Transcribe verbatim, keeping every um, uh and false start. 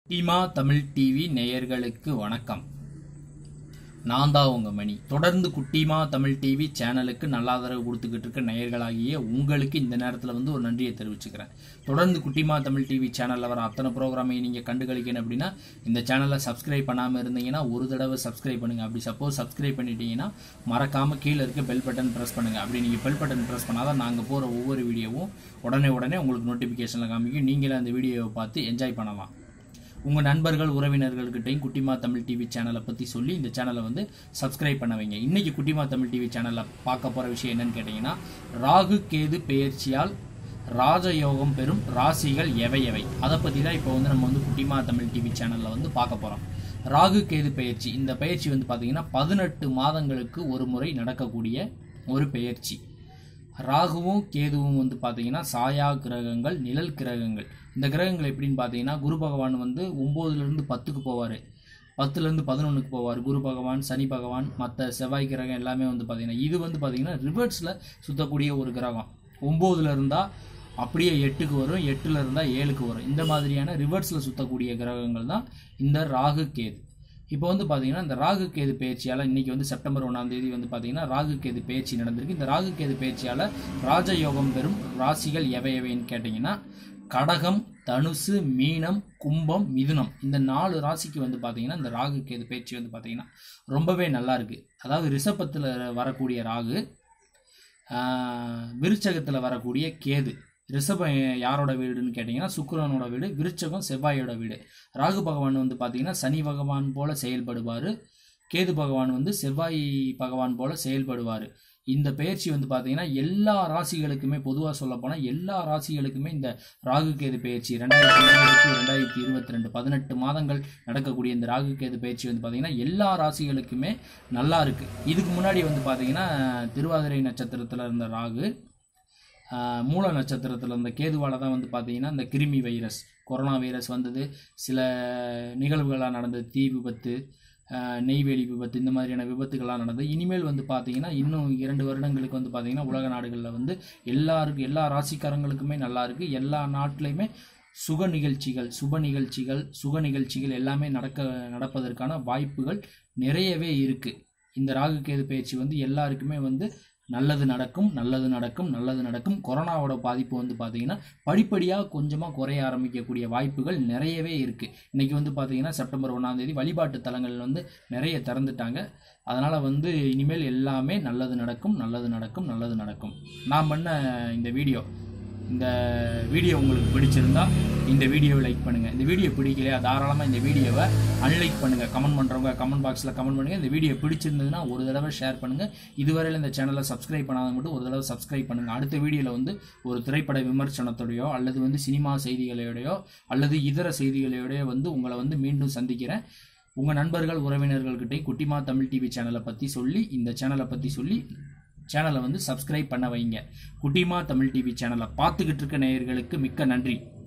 குட்டிமா தமிழ் டிவி நேயர்களுக்கு வணக்கம். நான் தான் உங்க மணி. தொடர்ந்து குட்டிமா தமிழ் டிவி சேனலுக்கு நல்ல ஆதரவு கொடுத்துக்கிட்டு இருக்க நேயர்களாகிய உங்களுக்கு இந்த நேரத்தில் வந்து ஒரு நன்றியை தெரிவிச்சுக்கிறேன். தொடர்ந்து குட்டிமா தமிழ் டிவி சேனலில் வர அத்தனை ப்ரோக்ராமையும் நீங்கள் கண்டுகளிக்கணும் அப்படின்னா இந்த சேனலை சப்ஸ்கிரைப் பண்ணாமல் இருந்தீங்கன்னா ஒரு தடவை சப்ஸ்கிரைப் பண்ணுங்கள். அப்படி சப்போஸ் சப்ஸ்கிரைப் பண்ணிட்டீங்கன்னா மறக்காமல் கீழே இருக்க பெல் பட்டன் ப்ரெஸ் பண்ணுங்கள். அப்படி நீங்கள் பெல் பட்டன் ப்ரெஸ் பண்ணாதான் நாங்கள் போகிற ஒவ்வொரு வீடியோவும் உடனே உடனே உங்களுக்கு நோட்டிஃபிகேஷனில் காமிக்கும். நீங்களே அந்த வீடியோவை பார்த்து என்ஜாய் பண்ணலாம். உங்கள் நண்பர்கள் உறவினர்கள்கிட்டையும் குட்டிமா தமிழ் டிவி சேனலை பற்றி சொல்லி இந்த சேனலை வந்து சப்ஸ்கிரைப் பண்ண வைங்க. இன்றைக்கி குட்டிமா தமிழ் டிவி சேனலில் பார்க்க போகிற விஷயம் என்னன்னு கேட்டிங்கன்னா, ராகு கேது பெயர்ச்சியால் ராஜயோகம் பெறும் ராசிகள் எவை எவை அதை பற்றி தான் இப்போ வந்து நம்ம வந்து குட்டிமா தமிழ் டிவி சேனலில் வந்து பார்க்க போகிறோம். ராகு கேது பெயர்ச்சி, இந்த பெயர்ச்சி வந்து பார்த்திங்கன்னா பதினெட்டு மாதங்களுக்கு ஒரு முறை நடக்கக்கூடிய ஒரு பெயர்ச்சி. ராகுவும் கேதுவும் வந்து பார்த்தீங்கன்னா சாயா கிரகங்கள், நிழல் கிரகங்கள். இந்த கிரகங்கள் எப்படின்னு பார்த்தீங்கன்னா, குரு பகவான் வந்து ஒம்போதுலேருந்து பத்துக்கு போவார், பத்துலேருந்து பதினொன்றுக்கு போவார். குரு பகவான், சனி பகவான், மற்ற செவ்வாய் கிரகம் எல்லாமே வந்து பார்த்தீங்கன்னா இது வந்து பார்த்தீங்கன்னா ரிவர்ஸில் சுற்றக்கூடிய ஒரு கிரகம். ஒம்போதுல இருந்தால் அப்படியே எட்டுக்கு வரும், எட்டில் இருந்தால் ஏழுக்கு வரும். இந்த மாதிரியான ரிவர்ஸில் சுற்றக்கூடிய கிரகங்கள் தான் இந்த ராகு கேது. இப்போ வந்து பார்த்தீங்கன்னா இந்த ராகு கேது பயிற்சியால் இன்றைக்கி வந்து செப்டம்பர் ஒன்றாம் தேதி வந்து பார்த்தீங்கன்னா ராகு கேது பயிற்சி நடந்திருக்கு. இந்த ராகு கேது பயிற்சியால் ராஜயோகம் பெறும் ராசிகள் எவை எவைன்னு கேட்டிங்கன்னா, கடகம், தனுசு, மீனம், கும்பம், மிதுனம். இந்த நாலு ராசிக்கு வந்து பார்த்தீங்கன்னா இந்த ராகு கேது பயிற்சி வந்து பார்த்தீங்கன்னா ரொம்பவே நல்லா இருக்குது. அதாவது ரிஷபத்தில் வரக்கூடிய ராகு, விருச்சகத்தில் வரக்கூடிய கேது. ரிஷபம் யாரோட வீடுன்னு கேட்டிங்கன்னா சுக்கிரனோட வீடு, விருச்சகம் செவ்வாயோட வீடு. ராகு பகவான் வந்து பார்த்தீங்கன்னா சனி பகவான் போல செயல்படுவார், கேது பகவான் வந்து செவ்வாய் பகவான் போல செயல்படுவார். இந்த பெயர்ச்சி வந்து பார்த்தீங்கன்னா எல்லா ராசிகளுக்குமே, பொதுவாக சொல்ல போனால் எல்லா ராசிகளுக்குமே இந்த ராகு கேது பெயர்ச்சி ரெண்டாயிரத்தி இருபது ரெண்டாயிரத்தி இருபத்தி ரெண்டு பதினெட்டு மாதங்கள் நடக்கக்கூடிய இந்த ராகு கேது பெயர்ச்சி வந்து பார்த்தீங்கன்னா எல்லா ராசிகளுக்குமே நல்லா இருக்குது. இதுக்கு முன்னாடி வந்து பார்த்தீங்கன்னா திருவாதிரை நட்சத்திரத்தில் இருந்த ராகு, மூல நட்சத்திரத்தில் இருந்த கேதுவால் தான் வந்து பார்த்தீங்கன்னா இந்த கிருமி வைரஸ், கொரோனா வைரஸ் வந்தது. சில நிகழ்வுகளாக நடந்தது, தீ விபத்து, நெய்வேலி விபத்து, இந்த மாதிரியான விபத்துகள்லாம் நடந்தது. இனிமேல் வந்து பார்த்தீங்கன்னா இன்னும் இரண்டு வருடங்களுக்கு வந்து பார்த்தீங்கன்னா உலக நாடுகளில் வந்து எல்லாருக்கும், எல்லா ராசிக்காரங்களுக்குமே நல்லா இருக்குது. எல்லா நாட்டிலையுமே சுக நிகழ்ச்சிகள், சுப நிகழ்ச்சிகள், சுக நிகழ்ச்சிகள் எல்லாமே நடக்க நடப்பதற்கான வாய்ப்புகள் நிறையவே இருக்குது. இந்த ராகு கேது பயிற்சி வந்து எல்லாருக்குமே வந்து நல்லது நடக்கும், நல்லது நடக்கும், நல்லது நடக்கும். கொரோனாவோட பாதிப்பு வந்து பார்த்தீங்கன்னா படிப்படியாக கொஞ்சமாக குறைய ஆரம்பிக்கக்கூடிய வாய்ப்புகள் நிறையவே இருக்குது. இன்றைக்கி வந்து பார்த்தீங்கன்னா செப்டம்பர் ஒன்றாம் தேதி வழிபாட்டு தலங்கள் வந்து நிறைய திறந்துட்டாங்க. அதனால் வந்து இனிமேல் எல்லாமே நல்லது நடக்கும், நல்லது நடக்கும், நல்லது நடக்கும். நான் பண்ண இந்த வீடியோ இந்த வீடியோ உங்களுக்கு பிடிச்சிருந்தா இந்த வீடியோவை லைக் பண்ணுங்கள். இந்த வீடியோ பிடிக்கலையா தாராளமாக இந்த வீடியோவை அன்லைக் பண்ணுங்கள். கமெண்ட் பண்ணுறவங்க கமெண்ட் பாக்ஸில் கமெண்ட் பண்ணுங்கள். இந்த வீடியோ பிடிச்சிருந்ததுன்னா ஒரு தடவை ஷேர் பண்ணுங்கள். இதுவரையில் இந்த சேனலை சப்ஸ்கிரைப் பண்ணாத மட்டும் ஒரு தடவை சப்ஸ்கிரைப் பண்ணுங்கள். அடுத்த வீடியோவில் வந்து ஒரு திரைப்பட விமர்சனத்தோடையோ அல்லது வந்து சினிமா செய்திகளோடையோ அல்லது இதர செய்திகளோடையோ வந்து உங்களை வந்து மீண்டும் சந்திக்கிறேன். உங்கள் நண்பர்கள் உறவினர்கள்கிட்டையும் குட்டிமா தமிழ் டிவி சேனலை பற்றி சொல்லி, இந்த சேனலை பற்றி சொல்லி சேனலை வந்து சப்ஸ்கிரைப் பண்ண வைங்க. குட்டிமா தமிழ் டிவி சேனலை பார்த்துக்கிட்டு இருக்க நேயர்களுக்கு மிக்க நன்றி.